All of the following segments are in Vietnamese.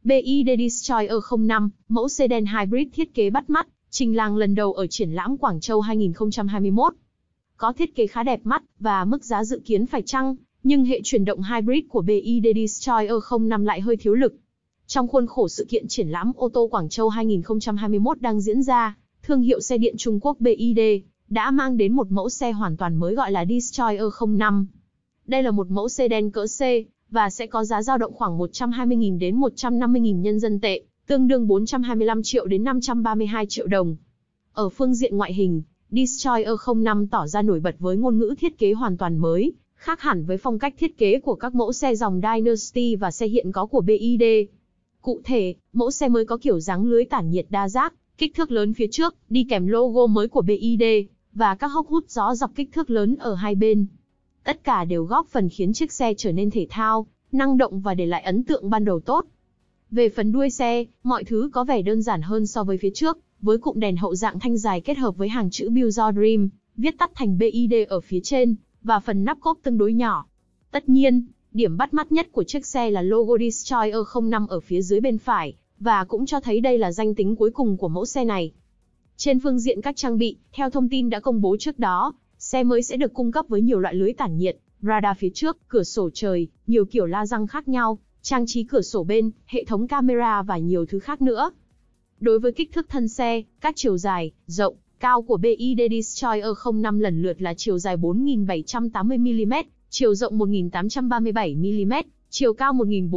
BYD Destroyer 05, mẫu sedan hybrid thiết kế bắt mắt, trình làng lần đầu ở triển lãm Quảng Châu 2021. Có thiết kế khá đẹp mắt và mức giá dự kiến phải chăng, nhưng hệ chuyển động hybrid của BYD Destroyer 05 lại hơi thiếu lực. Trong khuôn khổ sự kiện triển lãm ô tô Quảng Châu 2021 đang diễn ra, thương hiệu xe điện Trung Quốc BYD đã mang đến một mẫu xe hoàn toàn mới gọi là Destroyer 05. Đây là một mẫu sedan cỡ C và sẽ có giá dao động khoảng 120.000 đến 150.000 nhân dân tệ, tương đương 425 triệu đến 532 triệu đồng. Ở phương diện ngoại hình, Destroyer 05 tỏ ra nổi bật với ngôn ngữ thiết kế hoàn toàn mới, khác hẳn với phong cách thiết kế của các mẫu xe dòng Dynasty và xe hiện có của BYD. Cụ thể, mẫu xe mới có kiểu dáng lưới tản nhiệt đa giác, kích thước lớn phía trước, đi kèm logo mới của BYD, và các hốc hút gió dọc kích thước lớn ở hai bên. Tất cả đều góp phần khiến chiếc xe trở nên thể thao, năng động và để lại ấn tượng ban đầu tốt. Về phần đuôi xe, mọi thứ có vẻ đơn giản hơn so với phía trước, với cụm đèn hậu dạng thanh dài kết hợp với hàng chữ Build Your Dream, viết tắt thành BYD ở phía trên, và phần nắp cốp tương đối nhỏ. Tất nhiên, điểm bắt mắt nhất của chiếc xe là logo Destroyer 05 ở phía dưới bên phải, và cũng cho thấy đây là danh tính cuối cùng của mẫu xe này. Trên phương diện các trang bị, theo thông tin đã công bố trước đó, xe mới sẽ được cung cấp với nhiều loại lưới tản nhiệt, radar phía trước, cửa sổ trời, nhiều kiểu la răng khác nhau, trang trí cửa sổ bên, hệ thống camera và nhiều thứ khác nữa. Đối với kích thước thân xe, các chiều dài, rộng, cao của BYD Destroyer 05 lần lượt là chiều dài 4.780mm, chiều rộng 1.837mm, chiều cao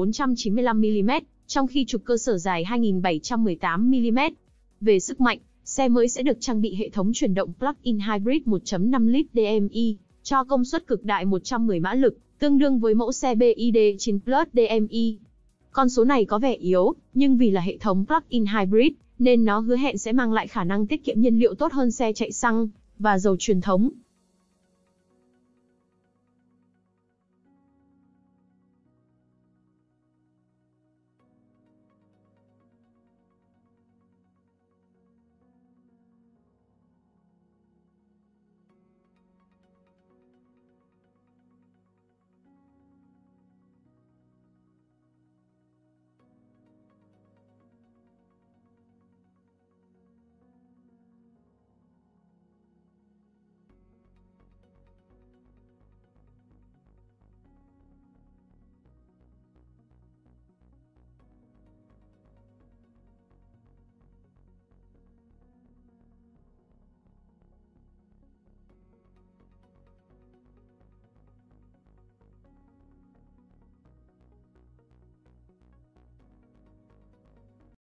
1.495mm, trong khi trục cơ sở dài 2.718mm. Về sức mạnh, xe mới sẽ được trang bị hệ thống chuyển động plug-in hybrid 1.5 lít DMI, cho công suất cực đại 110 mã lực, tương đương với mẫu xe BYD 9 Plus DMI. Con số này có vẻ yếu, nhưng vì là hệ thống plug-in hybrid, nên nó hứa hẹn sẽ mang lại khả năng tiết kiệm nhiên liệu tốt hơn xe chạy xăng và dầu truyền thống.